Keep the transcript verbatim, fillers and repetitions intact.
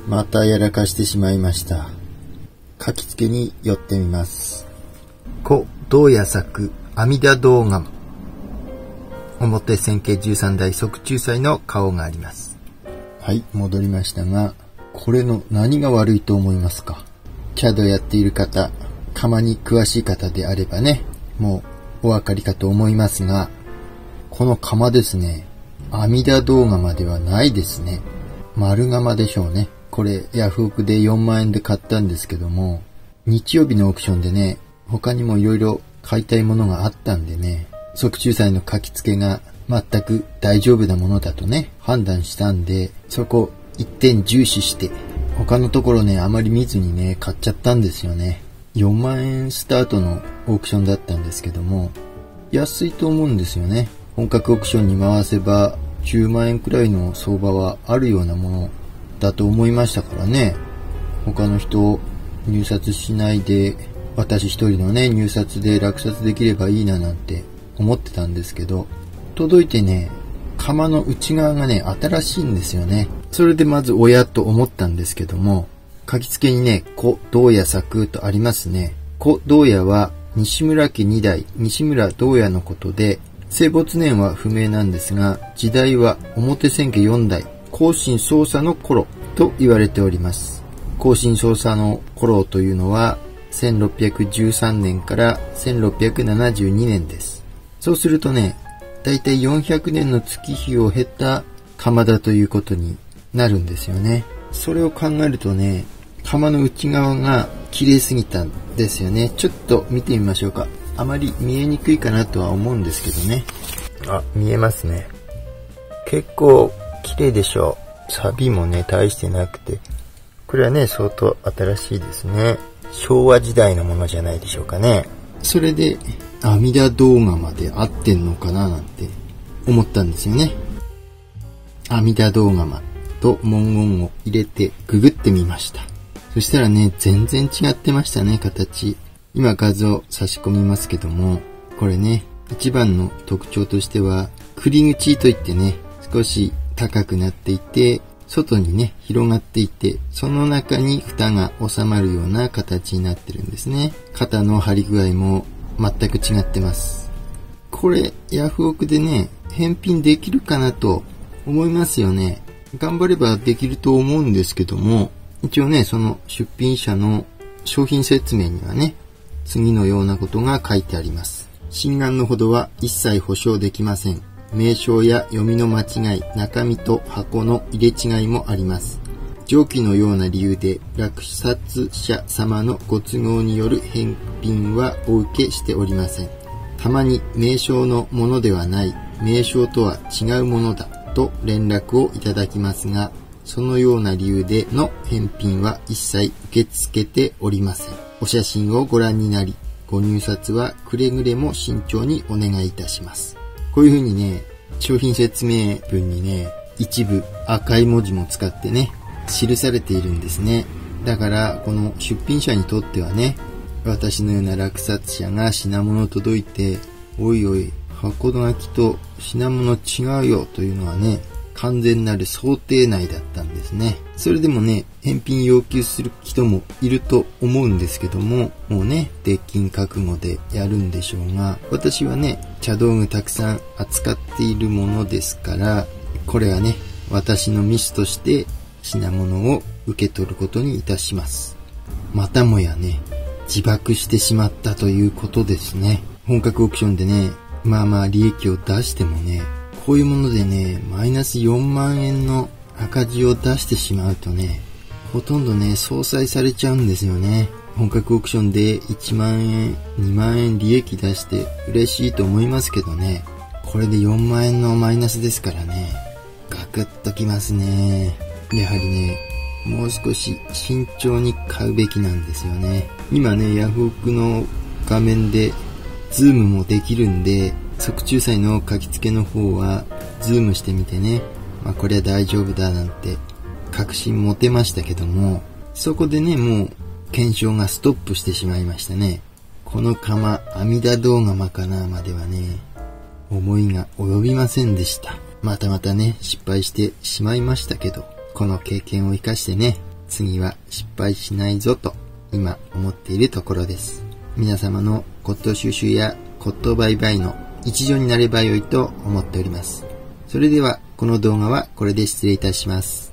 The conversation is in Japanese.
またやらかしてしまいました。書き付けに寄ってみます。古銅冶作阿弥陀銅窯。表線形じゅうさん代側中祭の顔があります。はい、戻りましたが、これの何が悪いと思いますか？キャドやっている方、窯に詳しい方であればね、もうお分かりかと思いますが、この窯ですね、阿弥陀銅窯ではないですね。丸窯でしょうね。これヤフオクでよんまんえんで買ったんですけども、日曜日のオークションでね、他にもいろいろ買いたいものがあったんでね、側中祭の書き付けが全く大丈夫なものだとね、判断したんで、そこ一点重視して、他のところね、あまり見ずにね、買っちゃったんですよね。よんまんえんスタートのオークションだったんですけども、安いと思うんですよね。本格オークションに回せばじゅうまんえんくらいの相場はあるようなものだと思いましたからね。他の人入札しないで、私一人のね、入札で落札できればいいななんて思ってたんですけど、届いてね、窯の内側がね、新しいんですよね。それでまずおやと思ったんですけども、書き付けにね、古銅冶作とありますね。古銅冶は西村家に代、西村銅冶のことで、生没年は不明なんですが、時代は表千家よん代、後進捜査の頃と言われております。後進捜査の頃というのは、せんろっぴゃくじゅうさんねんからせんろっぴゃくななじゅうにねんです。そうするとね、だいたいよんひゃくねんの月日を経た窯だということになるんですよね。それを考えるとね、窯の内側が綺麗すぎたんですよね。ちょっと見てみましょうか。あまり見えにくいかなとは思うんですけどね。あ、見えますね。結構綺麗でしょう。錆もね、大してなくて。これはね、相当新しいですね。昭和時代のものじゃないでしょうかね。それで、阿弥陀銅窯で合ってんのかななんて思ったんですよね。阿弥陀銅窯と文言を入れてググってみました。そしたらね、全然違ってましたね、形。今画像差し込みますけども、これね、一番の特徴としては、繰り口といってね、少し高くなっていて、外にね、広がっていて、その中に蓋が収まるような形になってるんですね。肩の張り具合も全く違ってます。これ、ヤフオクでね、返品できるかなと思いますよね。頑張ればできると思うんですけども、一応ね、その出品者の商品説明にはね、次のようなことが書いてあります。真贋のほどは一切保証できません。名称や読みの間違い、中身と箱の入れ違いもあります。上記のような理由で落札者様のご都合による返品はお受けしておりません。たまに名称のものではない、名称とは違うものだと連絡をいただきますが、そのような理由での返品は一切受け付けておりません。お写真をご覧になり、ご入札はくれぐれも慎重にお願いいたします。こういう風にね、商品説明文にね、一部赤い文字も使ってね、記されているんですね。だからこの出品者にとってはね、私のような落札者が品物届いて、おいおい箱の書きと品物違うよというのはね、完全なる想定内だったんですね。それでもね、返品要求する人もいると思うんですけども、もうね、鉄筋覚悟でやるんでしょうが、私はね、茶道具たくさん扱っているものですから、これはね、私のミスとして品物を受け取ることにいたします。またもやね、自爆してしまったということですね。本格オークションでね、まあまあ利益を出してもね、こういうものでね、マイナスよんまんえんの赤字を出してしまうとね、ほとんどね、相殺されちゃうんですよね。本格オークションでいちまんえん、にまんえん利益出して嬉しいと思いますけどね、これでよんまんえんのマイナスですからね、ガクッときますね。やはりね、もう少し慎重に買うべきなんですよね。今ね、ヤフオクの画面でズームもできるんで、側中祭の書き付けの方はズームしてみてね、まあこれは大丈夫だなんて確信持てましたけども、そこでね、もう検証がストップしてしまいましたね。この窯、阿弥陀銅窯かなまではね、思いが及びませんでした。またまたね、失敗してしまいましたけど、この経験を生かしてね、 次は失敗しないぞと今思っているところです。皆様の骨董収集や骨董売買の一助になればよいと思っております。それではこの動画はこれで失礼いたします。